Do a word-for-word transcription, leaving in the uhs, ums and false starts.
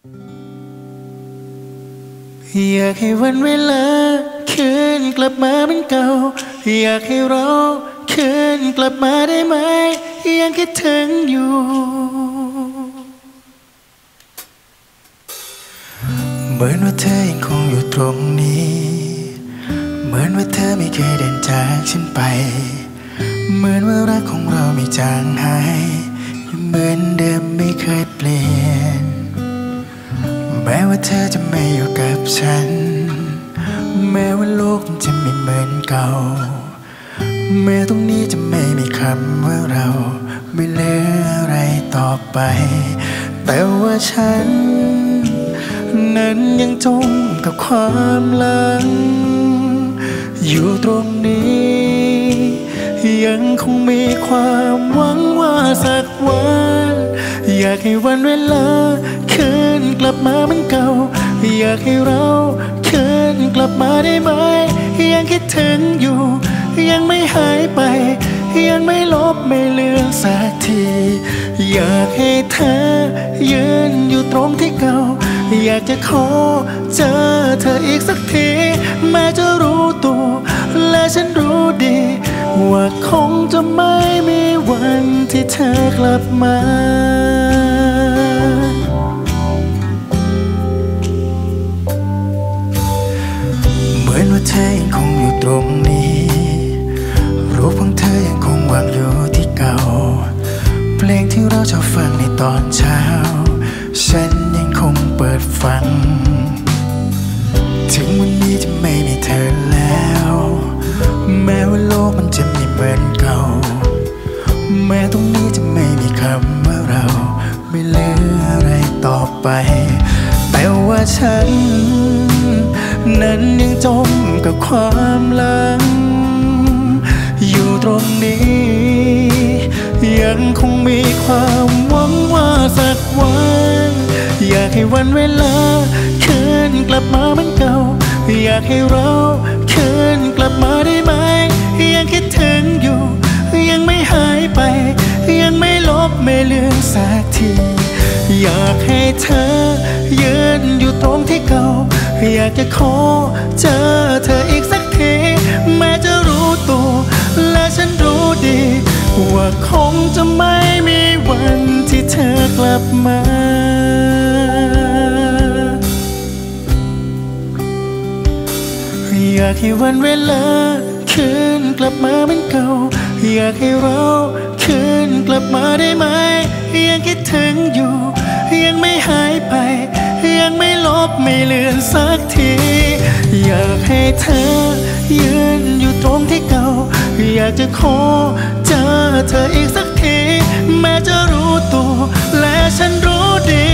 อยากให้วันเวลาคืนกลับมาเหมือนเก่าอยากให้เราคืนกลับมาได้ไหมยังคิดถึงอยู่เหมือนว่าเธอยังคงอยู่ตรงนี้เหมือนว่าเธอไม่เคยเดินจากฉันไปเหมือนว่ารักของเราไม่จางหายยังเหมือนเดิมไม่เคยเปลี่ยนแม้ว่าเธอจะไม่อยู่กับฉันแม้ว่าโลกมันจะไม่เหมือนเก่าแม้ตรงนี้จะไม่มีคำว่าเราไม่เหลืออะไรต่อไปแต่ว่าฉันนั้นยังจมกับความหลังอยู่ตรงนี้ยังคงมีความหวังว่าสักวันอยากให้วันเวลาคืนกลับมาเหมือนเก่าอยากให้เราคืนกลับมาได้ไหมยังคิดถึงอยู่ยังไม่หายไปยังไม่ลบไม่เลือนสักทีอยากให้เธอยืนอยู่ตรงที่เก่าอยากจะขอเจอเธออีกสักทีแม้จะรู้ตัวและฉันรู้ดีว่าคงจะไม่มีวันที่เธอกลับมาเหมือนว่าเธอยังคงอยู่ตรงนี้รูปของเธอยังคงวางอยู่ที่เก่าเพลงที่เราชอบฟังในตอนเช้าฉันยังคงเปิดฟังถึงวันนี้จะไม่มีเธอแล้วแม้ว่าโลกมันจะไม่เหมือนเก่าแม้ตรงนี้จะไม่มีคำว่าเราไม่เหลืออะไรต่อไปแต่ว่าฉันนั้นยังจมกับความหลังอยู่ตรงนี้ยังคงมีความหวังว่าสักวันอยากให้วันเวลาคืนกลับมาเหมือนเก่าอยากให้เราคืนกลับมาได้ไหมยังคิดถึงอยู่ยังไม่หายไปยังไม่ลบไม่เลือนสักทีอยากให้เธอยืนอยู่ตรงที่เก่าอยากจะขอเจอเธออีกสักทีแม้จะรู้ตัวและฉันรู้ดีว่าคงจะไม่มีวันที่เธอกลับมาอยากให้วันเวลาคืนกลับมาเหมือนเก่าอยากให้เราคืนกลับมาได้ไหมยังคิดถึงอยู่ยังไม่หายไปยังไม่ลบไม่เลือนสักทีอยากให้เธอยืนอยู่ตรงที่เก่าอยากจะขอเจอเธออีกสักทีแม้จะรู้ตัวและฉันรู้ดี